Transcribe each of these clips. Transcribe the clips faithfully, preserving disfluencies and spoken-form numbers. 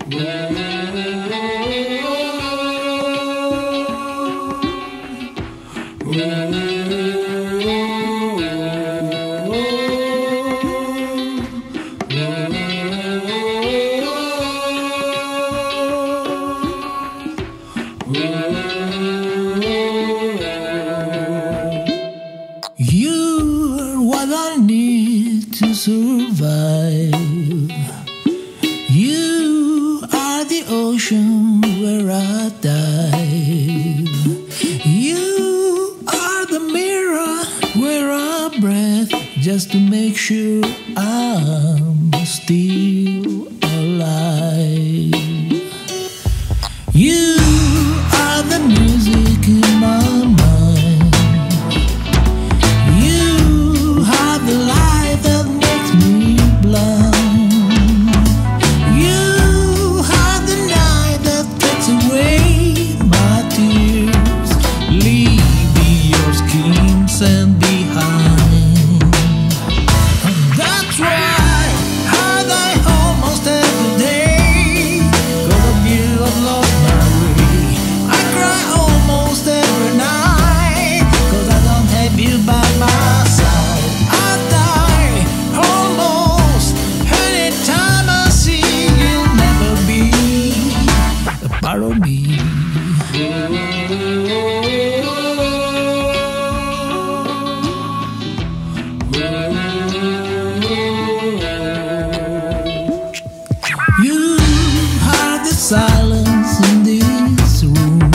You're what I need to survive. You are the ocean where I dive. You are the mirror where I breathe, just to make sure I'm still alive. You are the music in my mind. You are the light that makes me blind. You are the night that takes away my tears, leaving your skin sand behind. That's why I die almost every day, 'cause of you I've lost my way. I cry almost every night, 'cause I don't have you by my side. I die almost anytime I see you'll never be a part of me. You are the silence in this room.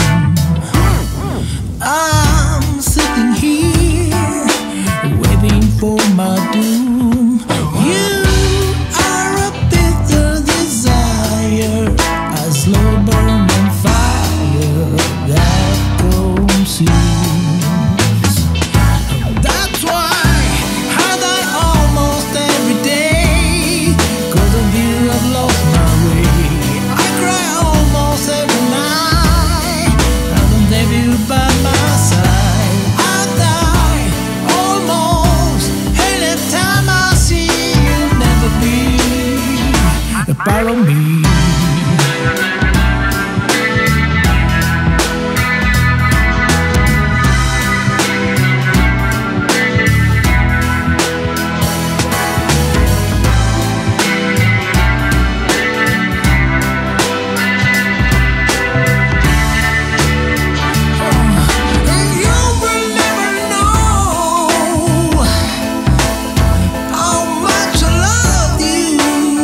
I'm sitting here waiting for my doom. You are a bitter desire, a slow burning fire that consumes. That's why I die almost every day, 'cause of you I've lost my way. I cry almost every night, I don't have you by my side. I die almost anytime I see you'll never be a part of me. And you will never know how much I love you.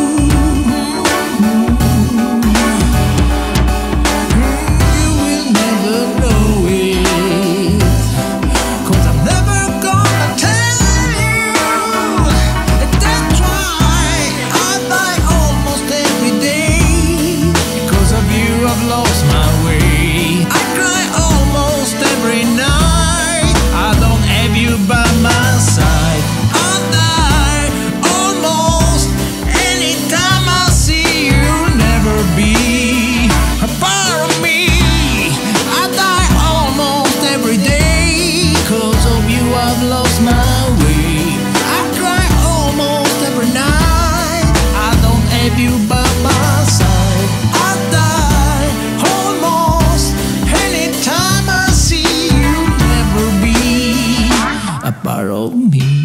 You will never know it, 'cause I'm never gonna tell you. That's why I die almost every day, 'cause of you I've lost my way. I cry almost every night, I don't have you by my side. I die almost anytime I see you'll never be a part of me. I die almost every day, 'cause of you I've lost my way. I cry almost every night, I don't have you by my side. I die almost anytime I see you'll never be a part of me.